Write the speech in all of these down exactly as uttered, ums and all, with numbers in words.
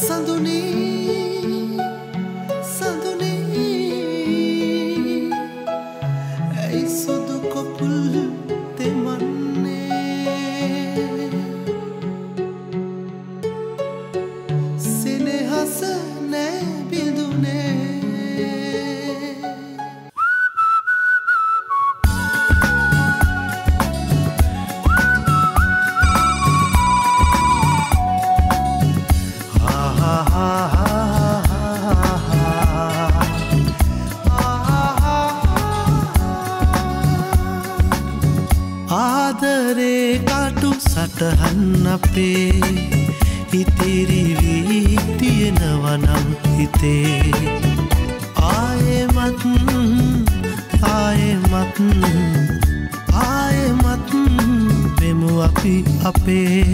සඳුනි සඳුනි ඇයි සුදු කොපුල් තෙමන්නේ සෙනෙහස නෑ බිඳුනේ ආදරේ කාටු සටහන් අපේ ඉතිරි වී තියෙනවා නම් හිතේ ආයෙමත් ආයෙමත් ආයෙමත් වෙමු අපි අපේ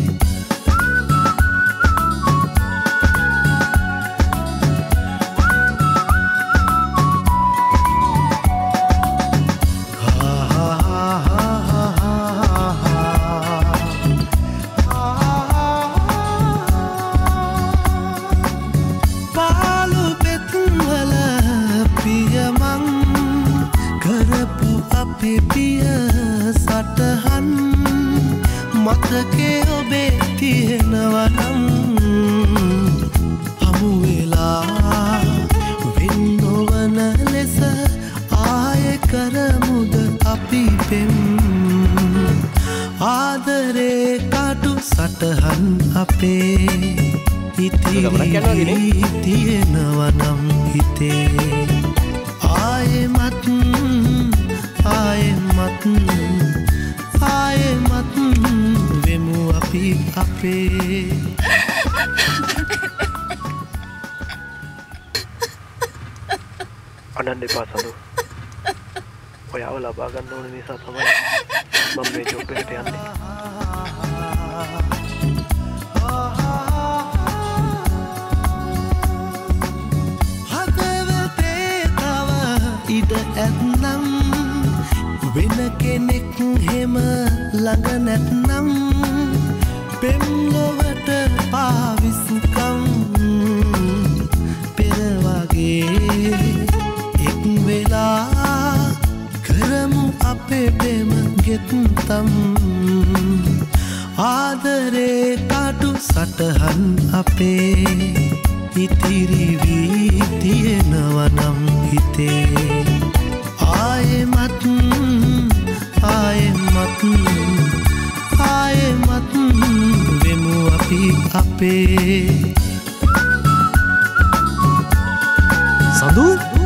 පිය සටහන් මතකේ ඔබේ තියෙනවා නම් හමු වෙලා වෙන් නොවන ලෙස ආයෙ කරමුද අපි පෙම් ආදරේ කාටු සටහන් අපේ ඉතිරි තියෙනවා නම් හිතේ ආයෙමත් ආයෙමත් ආයෙමත් වෙමු අපි අපේ අනන්න එපා සඳු ඔයාව ලබා ගන්න ඕන නිසා තමයි මම මේ ජොබ් එකට යන්නේ හදවතේ තව ඉඩ ඇත්නම් වෙන කෙනෙක් හෙම ළඟ නැත්නම් පෙම්ලොවට පාවිස්කම් පෙර වගේ එක් වෙලා කරමු අපේ පෙම ගෙත්තම් ආදරේ කාටු සටහන් අපේ ඉතිරි වී තියෙනවා නම් හිතේ ආයෙමත් ආයෙමත් ආයෙමත් වෙමු අපි අපේ සඳු